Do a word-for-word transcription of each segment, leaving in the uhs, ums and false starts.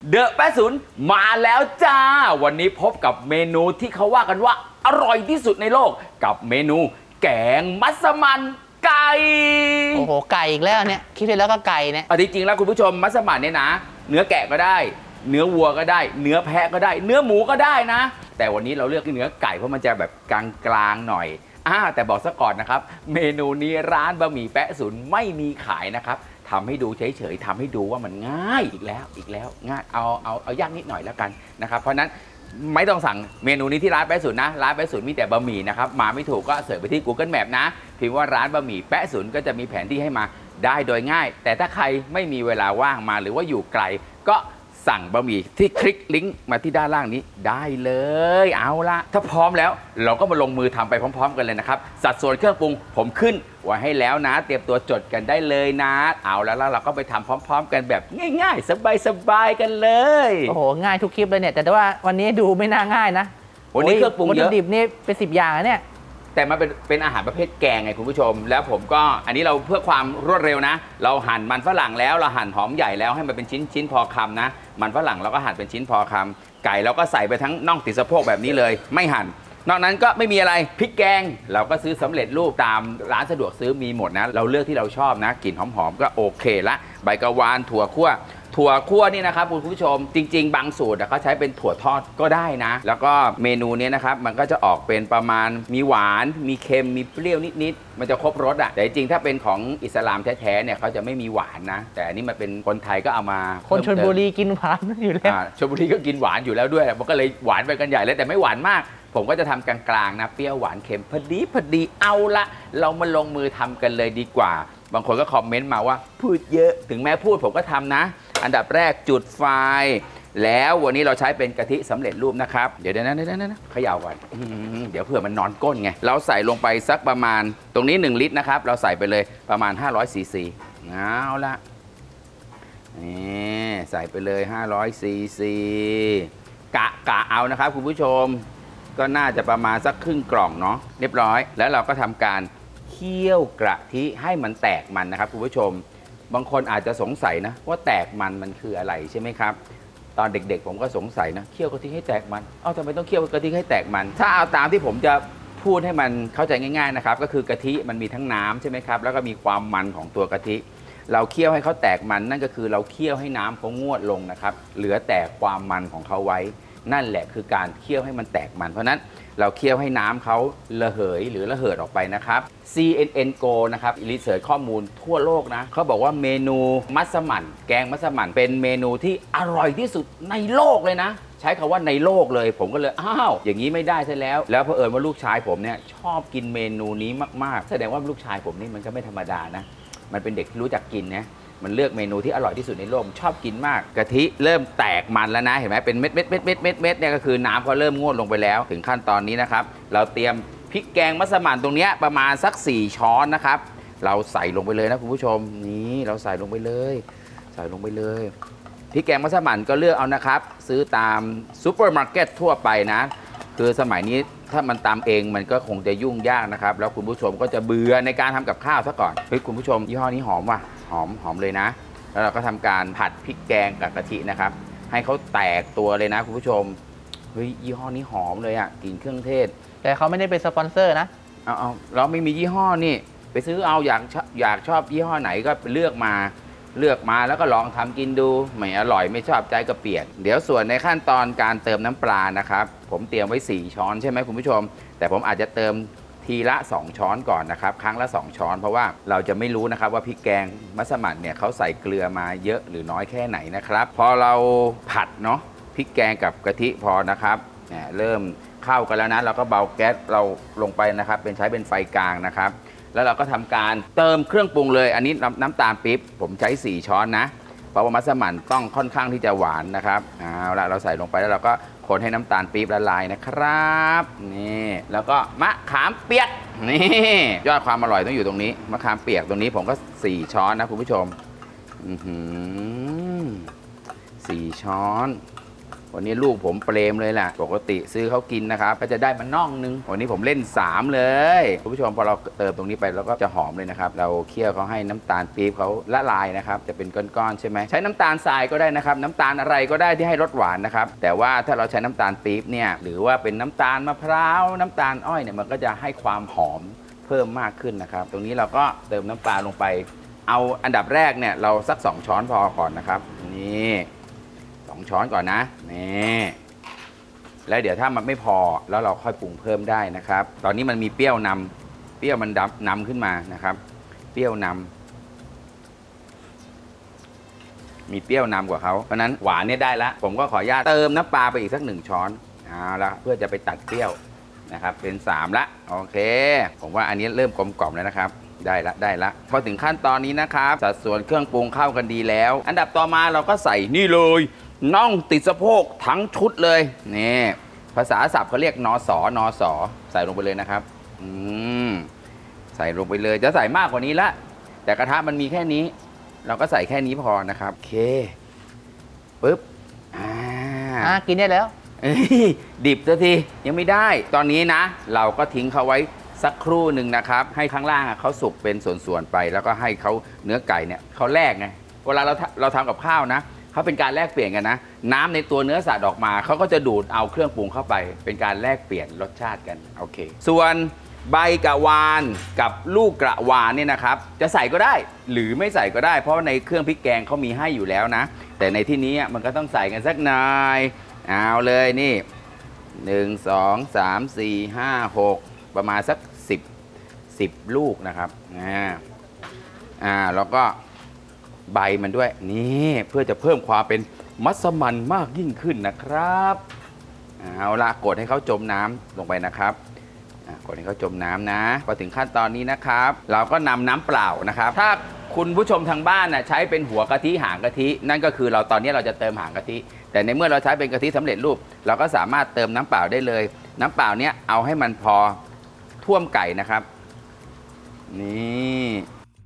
เดอะแปดสิบมาแล้วจ้าวันนี้พบกับเมนูที่เขาว่ากันว่าอร่อยที่สุดในโลกกับเมนูแกงมัสมั่นไก่โอ้โหไก่อีกแล้วเนี่ยคิดไปแล้วก็ไก่เนี่ยจริงๆแล้วคุณผู้ชมมัสมั่นเนี่ยนะเนื้อแกะก็ได้เนื้อวัวก็ได้เนื้อแพะก็ได้เนื้อหมูก็ได้นะแต่วันนี้เราเลือกเนื้อไก่เพราะมันจะแบบกลางๆหน่อยอ่าแต่บอกซะก่อนนะครับเมนูนี้ร้านบะหมี่แปะศูนย์ไม่มีขายนะครับทำให้ดูเฉยๆทำให้ดูว่ามันง่ายอีกแล้วอีกแล้วง่ายเอาเอาเอายากนิดหน่อยแล้วกันนะครับเพราะนั้นไม่ต้องสั่งเมนูนี้ที่ร้านแปะศูนย์นะร้านแปะศูนย์มีแต่บะหมี่นะครับมาไม่ถูกก็เสิร์ชไปที่ Google Map นะพิมพ์ว่าร้านบะหมี่แปะศูนย์ก็จะมีแผนที่ให้มาได้โดยง่ายแต่ถ้าใครไม่มีเวลาว่างมาหรือว่าอยู่ไกลก็สั่งบะหมี่ที่คลิกลิงก์มาที่ด้านล่างนี้ได้เลยเอาละถ้าพร้อมแล้วเราก็มาลงมือทำไปพร้อมๆกันเลยนะครับสัดส่วนเครื่องปรุงผมขึ้นไว้ให้แล้วนะเตรียมตัวจดกันได้เลยนะเอาแล้วแล้วเราก็ไปทำพร้อมๆกันแบบง่ายๆสบายๆกันเลยโอ้โหง่ายทุกคลิปเลยเนี่ยแต่ว่าวันนี้ดูไม่น่าง่ายนะวันนี้เครื่องปรุงเยอะวัตถุดิบนี่เป็นสิบอย่างเนี่ยแต่มันเป็นเป็นอาหารประเภทแกงไงคุณผู้ชมแล้วผมก็อันนี้เราเพื่อความรวดเร็วนะเราหั่นมันฝรั่งแล้วเราหั่นหอมใหญ่แล้วให้มันเป็นชิ้นชิ้นพอคำนะมันฝรั่งเราก็หั่นเป็นชิ้นพอคำไก่เราก็ใส่ไปทั้งน่องติดสะโพกแบบนี้เลยไม่หั่นนอกนั้นก็ไม่มีอะไรพริกแกงเราก็ซื้อสำเร็จรูปตามร้านสะดวกซื้อมีหมดนะเราเลือกที่เราชอบนะกลิ่นหอมๆก็โอเคละใบกะวานถั่วคั่วถั่วคั่วนี่นะครับคุณผู้ชมจริงๆบางสูตรเขาใช้เป็นถั่วทอดก็ได้นะแล้วก็เมนูนี้นะครับมันก็จะออกเป็นประมาณมีหวานมีเค็มมีเปรี้ยวนิดๆมันจะครบรสอ่ะแต่จริงๆถ้าเป็นของอิสลามแท้ๆเนี่ยเขาจะไม่มีหวานนะแต่อันนี้มันเป็นคนไทยก็เอามาคนชลบุรีกินหวานอยู่แล้วชลบุรีก็กินหวานอยู่แล้วด้วยมันก็เลยหวานไปกันใหญ่เลยแต่ไม่หวานมากผมก็จะทำกลางๆนะเปรี้ยวหวานเค็มพอดีพอดีเอาละเรามาลงมือทำกันเลยดีกว่าบางคนก็คอมเมนต์มาว่าพูดเยอะถึงแม้พูดผมก็ทำนะอันดับแรกจุดไฟแล้ววันนี้เราใช้เป็นกะทิสำเร็จรูปนะครับเดี๋ยวนะเดี๋ยวนะนะเขย่าก่อนเดี๋ยวเผื่อมันนอนก้นไงเราใส่ลงไปสักประมาณตรงนี้หนึ่งลิตรนะครับเราใส่ไปเลยประมาณห้าร้อยซีซีเอาละนี่ใส่ไปเลยห้าร้อยซีซีกะกะเอานะครับคุณผู้ชมก็น่าจะประมาณสักครึ่งกล่องเนาะเรียบร้อยแล้วเราก็ทำการเคี่ยวกะทิให้มันแตกมันนะครับคุณผู้ชมบางคนอาจจะสงสัยนะว่าแตกมันมันคืออะไรใช่ไหมครับตอนเด็กๆผมก็สงสัยนะเคี่ยวกะทิให้แตกมันเอ้าทำไมต้องเคี่ยวกะทิให้แตกมันถ้าเอาตามที่ผมจะพูดให้มันเข้าใจง่ายๆนะครับก็คือกะทิมันมีทั้งน้ำใช่ไหมครับแล้วก็มีความมันของตัวกะทิเราเคี่ยวให้เขาแตกมันนั่นก็คือเราเคี่ยวให้น้ำเขางวดลงนะครับเหลือแต่ความมันของเขาไว้นั่นแหละคือการเคี่ยวให้มันแตกมันเพราะนั้นเราเคี่ยวให้น้ำเขาระเหยหรือระเหิดออกไปนะครับ ซี เอ็น เอ็น Go นะครับรีเสิร์ชข้อมูลทั่วโลกนะเขาบอกว่าเมนูมัสมั่นแกงมัสมั่นเป็นเมนูที่อร่อยที่สุดในโลกเลยนะใช้คำว่าในโลกเลยผมก็เลยอ้าวอย่างนี้ไม่ได้ซะแล้วแล้วเผอิญว่าลูกชายผมเนี่ยชอบกินเมนูนี้มากๆแสดงว่าลูกชายผมนี่มันก็ไม่ธรรมดานะมันเป็นเด็กที่รู้จักกินนะมันเลือกเมนูที่อร่อยที่สุดในโลกชอบกินมากกะทิเริ่มแตกมันแล้วนะเห็นไหมเป็นเม็ดเม็ดเม็ดเม็ดเม็ดเม็ดเนี่ยก็คือน้ำเขาเริ่มงวดลงไปแล้วถึงขั้นตอนนี้นะครับเราเตรียมพริกแกงมัสมั่นตรงนี้ประมาณสักสี่ช้อนนะครับเราใส่ลงไปเลยนะคุณผู้ชมนี่เราใส่ลงไปเลยใส่ลงไปเลยพริกแกงมัสมั่นก็เลือกเอานะครับซื้อตามซูเปอร์มาร์เก็ตทั่วไปนะคือสมัยนี้ถ้ามันตามเองมันก็คงจะยุ่งยากนะครับแล้วคุณผู้ชมก็จะเบื่อในการทำกับข้าวซะก่อนเฮ้ยคุณผู้ชมยี่ห้อนี้หอมว่ะหอมหอมเลยนะแล้วเราก็ทำการผัดพริกแกงกับกะทินะครับให้เขาแตกตัวเลยนะคุณผู้ชมเฮ้ยยี่ห้อนี้หอมเลยอ่ะกลิ่นเครื่องเทศแต่เขาไม่ได้เป็นสปอนเซอร์นะเอาเอาเราไม่มียี่ห้อนี่ไปซื้อเอาอยากอยากชอบยี่ห้อไหนก็ไปเลือกมาเลือกมาแล้วก็ลองทำกินดูไม่อร่อยไม่ชอบใจก็เปลี่ยนเดี๋ยวส่วนในขั้นตอนการเติมน้ำปลานะครับผมเตรียมไว้สี่ช้อนใช่ไหมคุณผู้ชมแต่ผมอาจจะเติมทีละสองช้อนก่อนนะครับครั้งละสองช้อนเพราะว่าเราจะไม่รู้นะครับว่าพริกแกงมัสมั่นเนี่ยเขาใส่เกลือมาเยอะหรือน้อยแค่ไหนนะครับพอเราผัดเนาะพริกแกงกับกะทิพอนะครับเริ่มเข้ากันแล้วนะเราก็เบาแก๊สเราลงไปนะครับเป็นใช้เป็นไฟกลางนะครับแล้วเราก็ทำการเติมเครื่องปรุงเลยอันนี้น้ำตาลปี๊บผมใช้สี่ช้อนนะเพราะว่ามัสมั่นต้องค่อนข้างที่จะหวานนะครับเอาละเราใส่ลงไปแล้วเราก็คนให้น้ำตาลปี๊บละลายนะครับนี่แล้วก็มะขามเปียกนี่ยอดความอร่อยต้องอยู่ตรงนี้มะขามเปียกตรงนี้ผมก็สี่ช้อนนะคุณผู้ชมอือหือสี่ช้อนวันนี้ลูกผมเปรมเลยแหละปกติซื้อเขากินนะครับก็จะได้มาน่องนึงวันนี้ผมเล่นสามเลยคุณผู้ชมพอเราเติมตรงนี้ไปแล้วก็จะหอมเลยนะครับเราเคี่ยวเขาให้น้ำตาลปี๊บเขาละลายนะครับจะเป็นก้อนๆใช่ไหมใช้น้ำตาลทรายก็ได้นะครับน้ำตาลอะไรก็ได้ที่ให้รสหวานนะครับแต่ว่าถ้าเราใช้น้ำตาลปี๊บเนี่ยหรือว่าเป็นน้ำตาลมะพร้าวน้ำตาลอ้อยเนี่ยมันก็จะให้ความหอมเพิ่มมากขึ้นนะครับตรงนี้เราก็เติมน้ำปลาลงไปเอาอันดับแรกเนี่ยเราสักสองช้อนพอก่อนนะครับนี่สองช้อนก่อนนะนี่แล้วเดี๋ยวถ้ามันไม่พอแล้วเราค่อยปรุงเพิ่มได้นะครับตอนนี้มันมีเปรี้ยวนำเปรี้ยวมันดับนำขึ้นมานะครับเปรี้ยวนำมีเปรี้ยวนำกว่าเขาเพราะนั้นหวานเนี่ยได้ละผมก็ขออนุญาตเติมน้ำปลาไปอีกสักหนึ่งช้อนเอาละเพื่อจะไปตัดเปรี้ยวนะครับเป็นสามละโอเคผมว่าอันนี้เริ่มกลมกล่อมแล้วนะครับได้ละได้ละพอถึงขั้นตอนนี้นะครับสัดส่วนเครื่องปรุงเข้ากันดีแล้วอันดับต่อมาเราก็ใส่นี่เลยน่องติดสะโพกทั้งชุดเลยนี่ภาษาศัพท์เขาเรียกนสนสใส่ลงไปเลยนะครับอืมใส่ลงไปเลยจะใส่มากกว่านี้ละแต่กระทะมันมีแค่นี้เราก็ใส่แค่นี้พอนะครับโอเคปึ๊บอ่าอ่ะกินได้แล้วดิบซะทียังไม่ได้ตอนนี้นะเราก็ทิ้งเขาไว้สักครู่หนึ่งนะครับให้ข้างล่างเขาสุกเป็นส่วนๆไปแล้วก็ให้เขาเนื้อไก่เนี่ยเขาแลกไงเวลาเราเราทำกับข้าวนะเขาเป็นการแลกเปลี่ยนกันนะน้ำในตัวเนื้อสัตว์ออกมาเขาก็จะดูดเอาเครื่องปรุงเข้าไปเป็นการแลกเปลี่ยนรสชาติกันโอเคส่วนใบกระวานกับลูกกระวานเนี่ยนะครับจะใส่ก็ได้หรือไม่ใส่ก็ได้เพราะในเครื่องพริกแกงเขามีให้อยู่แล้วนะแต่ในที่นี้มันก็ต้องใส่กันสักหน่อยเอาเลยนี่หนึ่งสองสามสี่ห้าหกประมาณสักสิบสิบลูกนะครับอ่าอ่าแล้วก็ใบมันด้วยนี่เพื่อจะเพิ่มความเป็นมัสมั่นมากยิ่งขึ้นนะครับเอาละกดให้เขาจมน้ำลงไปนะครับกดให้เขาจมน้ำนะพอถึงขั้นตอนนี้นะครับเราก็นำน้ำเปล่านะครับถ้าคุณผู้ชมทางบ้านน่ะใช้เป็นหัวกะทิหางกะทินั่นก็คือเราตอนนี้เราจะเติมหางกะทิแต่ในเมื่อเราใช้เป็นกะทิสำเร็จรูปเราก็สามารถเติมน้ำเปล่าได้เลยน้ำเปล่าเนี้ยเอาให้มันพอท่วมไก่นะครับนี่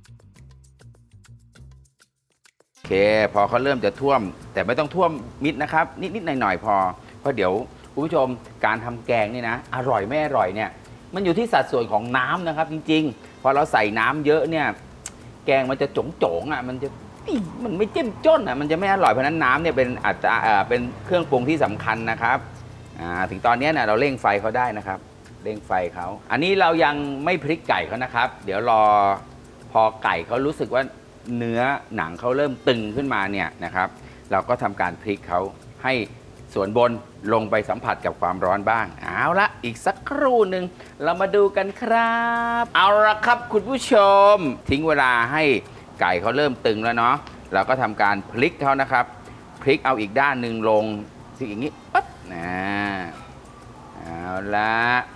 โอเคพอเขาเริ่มจะท่วมแต่ไม่ต้องท่วมมิดนะครับนิดๆหน่อยๆพอเพราะเดี๋ยวคุณผู้ชมการทำแกงนี่นะอร่อยไม่อร่อยเนี่ยมันอยู่ที่สัดส่วนของน้ำนะครับจริงๆพอเราใส่น้ำเยอะเนี่ยแกงมันจะจ๋งๆอ่ะมันจะมันไม่เจ้มจ้นอ่ะมันจะไม่อร่อยเพราะนั้นน้ำเนี่ยเป็นอาจจะเป็นเครื่องปรุงที่สำคัญนะครับถึงตอนนี้เนี่ยเราเร่งไฟเขาได้นะครับเร่งไฟเขาอันนี้เรายังไม่พลิกไก่เขานะครับเดี๋ยวรอพอไก่เขารู้สึกว่าเนื้อหนังเขาเริ่มตึงขึ้นมาเนี่ยนะครับเราก็ทำการพลิกเขาให้ส่วนบนลงไปสัมผัสกับความร้อนบ้างเอาละอีกสักครู่หนึ่งเรามาดูกันครับเอาละครับคุณผู้ชมทิ้งเวลาให้ไก่เขาเริ่มตึงแล้วเนาะเราก็ทำการพลิกเขานะครับพลิกเอาอีกด้านหนึ่งลงที่อย่างนี้ปั๊บนะเอาละ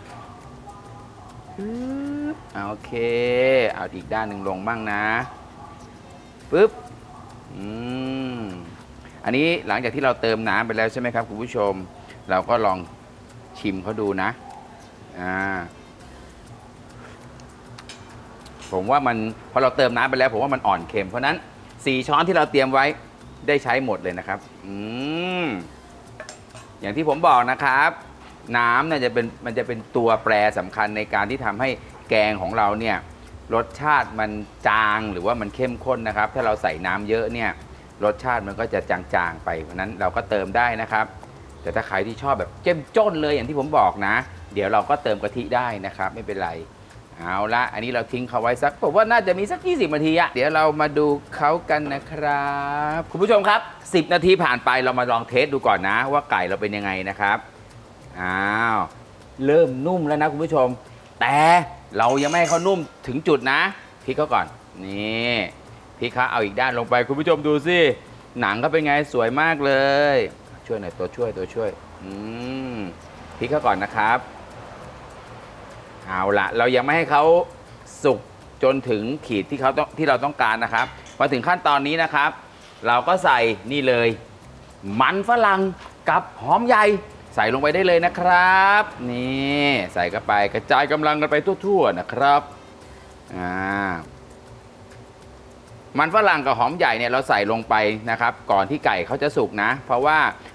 โอเคเอาอีกด้านหนึ่งลงบ้างนะปึ๊บอืมอันนี้หลังจากที่เราเติมน้ำไปแล้วใช่ไหมครับคุณผู้ชมเราก็ลองชิมเขาดูนะอ่าผมว่ามันพอเราเติมน้ำไปแล้วผมว่ามันอ่อนเค็มเพราะนั้นสี่ช้อนที่เราเตรียมไว้ได้ใช้หมดเลยนะครับอืมอย่างที่ผมบอกนะครับน้ำเนี่ยจะเป็นมันจะเป็นตัวแปรสำคัญในการที่ทำให้แกงของเราเนี่ยรสชาติมันจางหรือว่ามันเข้มข้นนะครับถ้าเราใส่น้ำเยอะเนี่ยรสชาติมันก็จะจางๆไปเพราะนั้นเราก็เติมได้นะครับแต่ถ้าใครที่ชอบแบบเจ้มจ้นเลยอย่างที่ผมบอกนะเดี๋ยวเราก็เติมกะทิได้นะครับไม่เป็นไรเอาละอันนี้เราทิ้งเขาไว้สักผมว่าน่าจะมีสักยี่สิบนาทีอะเดี๋ยวเรามาดูเขากันนะครับคุณผู้ชมครับสิบนาทีผ่านไปเรามาลองเทสดูก่อนนะว่าไก่เราเป็นยังไงนะครับอ้าวเริ่มนุ่มแล้วนะคุณผู้ชมแต่เรายังไม่ให้เขานุ่มถึงจุดนะพลิกเขาก่อนนี่พลิกเขาเอาอีกด้านลงไปคุณผู้ชมดูสิหนังเขาเป็นไงสวยมากเลยช่วยหน่อยตัวช่วยตัวช่วยอืมพลิกเขาก่อนนะครับเอาละเรายังไม่ให้เขาสุกจนถึงขีดที่เขาต้องที่เราต้องการนะครับพอถึงขั้นตอนนี้นะครับเราก็ใส่นี่เลยมันฝรั่งกับหอมใหญ่ใส่ลงไปได้เลยนะครับนี่ใส่เข้าไปกระจายกำลังกันไปทั่วๆนะครับอ่ามันฝรั่งกับหอมใหญ่เนี่ยเราใส่ลงไปนะครับก่อนที่ไก่เขาจะสุกนะเพราะว่า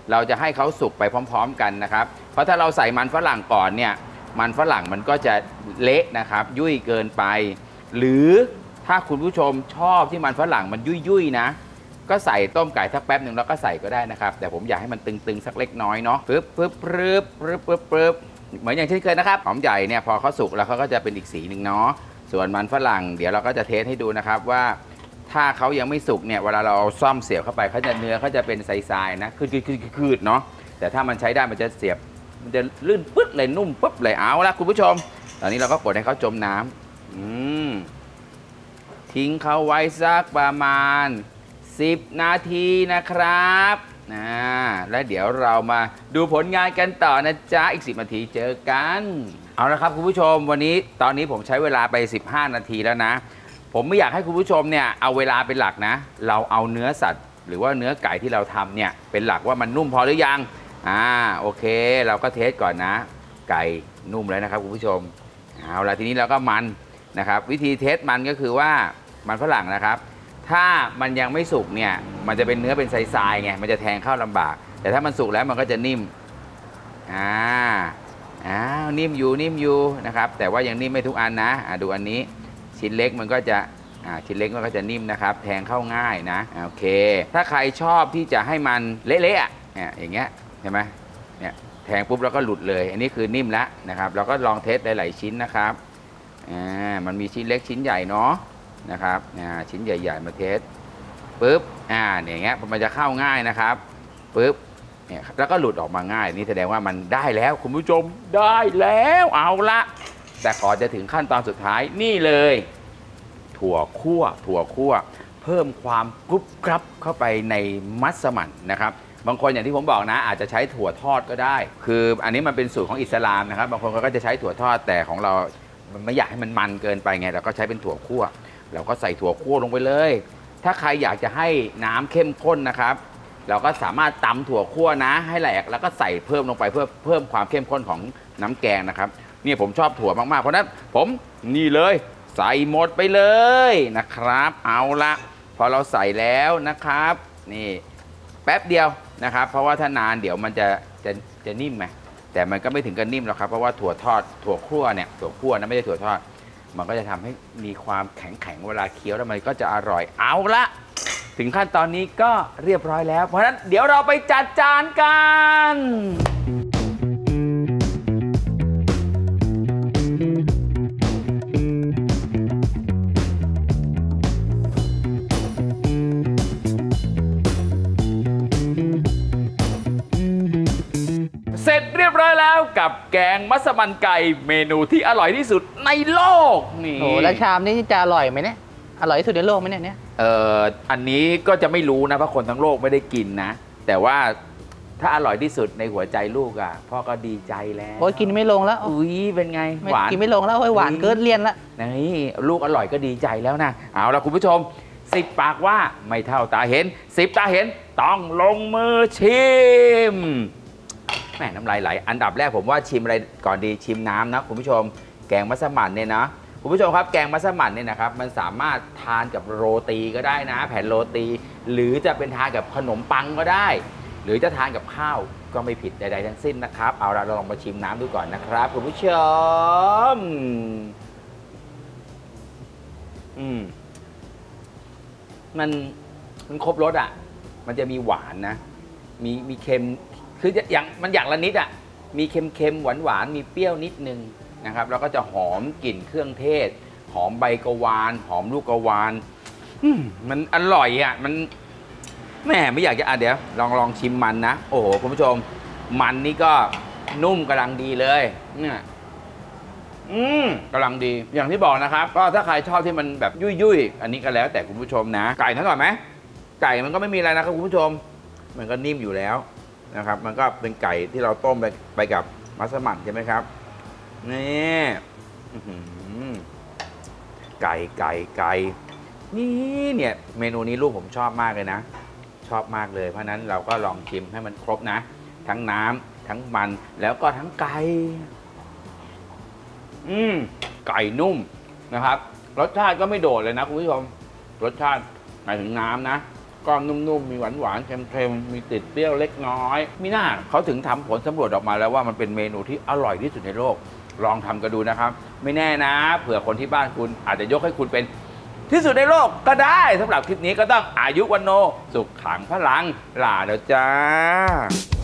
เราจะให้เขาสุกไปพร้อมๆกันนะครับเพราะถ้าเราใส่มันฝรั่งก่อนเนี่ยมันฝรั่งมันก็จะเละนะครับยุ่ยเกินไปหรือถ้าคุณผู้ชมชอบที่มันฝรั่งมันยุ่ยๆนะก็ใส่ต้มไก่สักแป๊บหนึ่งแล้วก็ใส่ก็ได้นะครับแต่ผมอยากให้มันตึงๆสักเล็กน้อยเนาะปึ๊บปึ๊บปึ๊บปึ๊บปึ๊บปึ๊บเหมือนอย่างที่เคยนะครับหอมใหญ่เนี่ยพอเขาสุกแล้วเขาก็จะเป็นอีกสีหนึ่งเนาะส่วนมันฝรั่งเดี๋ยวเราก็จะเทสให้ดูนะครับว่าถ้าเขายังไม่สุกเนี่ยเวลาเราเอาซ่อมเสียบเข้าไปเขาจะเนื้อเขาจะเป็นทรายๆนะคืดๆๆๆเนาะแต่ถ้ามันใช้ได้มันจะเสียบมันจะลื่นปึ๊ดเลยนุ่มปึ๊บเลยเอาละคุณผู้ชมตอนนี้เราก็กดให้เขาจมน้ำอืมทิ้งเขาไว้สักประมาณสิบนาทีนะครับนะแล้วเดี๋ยวเรามาดูผลงานกันต่อนะจ๊ะอีกสิบนาทีเจอกันเอาละครับคุณผู้ชมวันนี้ตอนนี้ผมใช้เวลาไปสิบห้านาทีแล้วนะผมไม่อยากให้คุณผู้ชมเนี่ยเอาเวลาเป็นหลักนะเราเอาเนื้อสัตว์หรือว่าเนื้อไก่ที่เราทำเนี่ยเป็นหลักว่ามันนุ่มพอหรือยังอ่าโอเคเราก็เทสก่อนนะไก่นุ่มแล้วนะครับคุณผู้ชมเอาละทีนี้เราก็มันนะครับวิธีเทสมันก็คือว่ามันฝรั่งนะครับถ้ามันยังไม่สุกเนี่ยมันจะเป็นเนื้อเป็นทรายๆไงมันจะแทงเข้าลำบากแต่ถ้ามันสุกแล้วมันก็จะนิ่มอ่าอ้าวนิ่มอยู่นิ่มอยู่นะครับแต่ว่ายังนิ่มไม่ทุกอันนะอ่าดูอันนี้ชิ้นเล็กมันก็จะอ่าชิ้นเล็กมันก็จะนิ่มนะครับแทงเข้าง่ายนะโอเคถ้าใครชอบที่จะให้มันเละๆอ่ะอย่างเงี้ยใช่ไหมเนี่ยแทงปุ๊บแล้วก็หลุดเลยอันนี้คือนิ่มแล้วนะครับเราก็ลองเทสหลายๆชิ้นนะครับอ่ามันมีชิ้นเล็กชิ้นใหญ่เนาะนะครับอ่าชิ้นใหญ่ๆมาเทสปุ๊บอ่าอย่างเงี้ยมันจะเข้าง่ายนะครับปุ๊บเนี่ยแล้วก็หลุดออกมาง่ายนี่แสดงว่ามันได้แล้วคุณผู้ชมได้แล้วเอาละแต่ขอจะถึงขั้นตอนสุดท้ายนี่เลยถั่วคั่วถั่วคั่วเพิ่มความกรุบกรับเข้าไปในมัสมั่นนะครับบางคนอย่างที่ผมบอกนะอาจจะใช้ถั่วทอดก็ได้คืออันนี้มันเป็นสูตรของอิสลามนะครับบางคนเขาก็จะใช้ถั่วทอดแต่ของเรามันไม่อยากให้มันมันเกินไปไงเราก็ใช้เป็นถั่วคั่วเราก็ใส่ถั่วคั่วลงไปเลยถ้าใครอยากจะให้น้ำเข้มข้นนะครับเราก็สามารถตำถั่วคั่วนะให้แหลกแล้วก็ใส่เพิ่มลงไปเพื่อเพิ่มความเข้มข้นของน้ำแกงนะครับนี่ผมชอบถั่วมากๆเพราะนั้นผมนี่เลยใส่หมดไปเลยนะครับเอาละพอเราใส่แล้วนะครับนี่แป๊บเดียวนะครับเพราะว่าถ้านานเดี๋ยวมันจะจะจะนิ่มไหมแต่มันก็ไม่ถึงกับนิ่มหรอกครับเพราะว่าถั่วทอดถั่วคั่วเนี่ยถั่วคั่วนะไม่ใช่ถั่วทอดมันก็จะทำให้มีความแข็งแข็งเวลาเคี้ยวแล้วมันก็จะอร่อยเอาละถึงขั้นตอนนี้ก็เรียบร้อยแล้วเพราะฉะนั้นเดี๋ยวเราไปจัดจานกันเสร็จเรียบร้อยแล้วกับแกงมัสมั่นไก่เมนูที่อร่อยที่สุดในโลกนี่โอ้แล้วชามนี้จะอร่อยไหมเนี่ยอร่อยที่สุดในโลกไหมเนี่ยเนี่ยเอ่ออันนี้ก็จะไม่รู้นะเพราะคนทั้งโลกไม่ได้กินนะแต่ว่าถ้าอร่อยที่สุดในหัวใจลูกอ่ะพ่อก็ดีใจแล้วโอ้ยกินไม่ลงแล้วอุ้ยเป็นไงหวานกินไม่ลงแล้วโอ้ยหวานเกินเลี่ยนละนี่ลูกอร่อยก็ดีใจแล้วนะเอาละคุณผู้ชมสิบปากว่าไม่เท่าตาเห็นสิบตาเห็นต้องลงมือชิมแม่น้ำลายไหลอันดับแรกผมว่าชิมอะไรก่อนดีชิมน้ำนะคุณผู้ชมแกงมัสมั่นเนี่ยนะคุณผู้ชมครับแกงมัสมั่นเนี่ยนะครับมันสามารถทานกับโรตีก็ได้นะแผ่นโรตีหรือจะเป็นทานกับขนมปังก็ได้หรือจะทานกับข้าวก็ไม่ผิดใดๆทั้งสิ้นนะครับเอาละเราลองมาชิมน้ำดูก่อนนะครับคุณผู้ชมอืมมันมันครบรสอ่ะมันจะมีหวานนะมีมีเค็มคืออย่างมันอย่างละนิดอ่ะมีเค็มๆหวานๆมีเปรี้ยวนิดนึงนะครับแล้วก็จะหอมกลิ่นเครื่องเทศหอมใบกะวานหอมลูกกะวานมันอร่อยอ่ะมันแม่ไม่อยากจะอ่ะเดี๋ยวลองลองชิมมันนะโอ้โหคุณผู้ชมมันนี่ก็นุ่มกำลังดีเลยเนี่ยอืมกำลังดีอย่างที่บอกนะครับก็ถ้าใครชอบที่มันแบบยุ่ยๆอันนี้ก็แล้วแต่คุณผู้ชมนะไก่ทั้งก่อนไหมไก่มันก็ไม่มีอะไรนะครับคุณผู้ชมมันก็นิ่มอยู่แล้วนะครับมันก็เป็นไก่ที่เราต้มไปไปกับมัสมั่นใช่ไหมครับนี่ไก่ไก่ไก่นี่เนี่ยเมนูนี้ลูกผมชอบมากเลยนะชอบมากเลยเพราะนั้นเราก็ลองชิมให้มันครบนะทั้งน้ำทั้งมันแล้วก็ทั้งไก่อืมไก่นุ่มนะครับรสชาติก็ไม่โดดเลยนะคุณผู้ชมรสชาติหมายถึงน้ำนะก้อนนุ่มๆ มีหวานๆ เค็มๆ มีติดเปรี้ยวเล็กน้อย มีหน้าเขาถึงทำผลสำรวจออกมาแล้วว่ามันเป็นเมนูที่อร่อยที่สุดในโลก ลองทำกันดูนะครับ ไม่แน่นะ เผื่อคนที่บ้านคุณอาจจะยกให้คุณเป็นที่สุดในโลกก็ได้สำหรับคลิปนี้ก็ต้องอายุวันโนสุขขังพลังลาแล้วจ้า